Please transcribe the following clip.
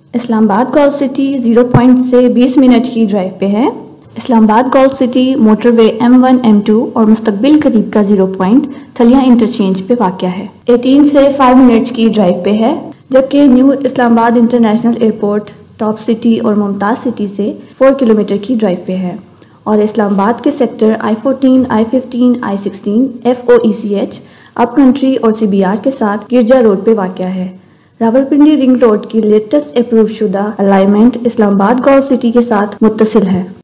Islamabad golf city 0 point से 20 minute की drive पे है। Islamabad golf city motorway M1 M2 और मुस्तकबिल करीब का 0 पॉइंट थलिया इंटरचेंज पे वाक़या है। 18 से 5 मिनट्स की ड्राइव पे है, जबकि New Islamabad International Airport Top City और मुमताज़ सिटी से 4 किलोमीटर की ड्राइव पे है और इस्लामाबाद के sector I14, I15, I16, FOECH, up country और CBR के साथ गिरजा रोड पे वाक़या है। रावलपिंडी रिंग रोड की लेटेस्ट अप्रूव शुदा अलाइनमेंट इस्लामाबाद गोल्फ सिटी के साथ मुत्तसिल है।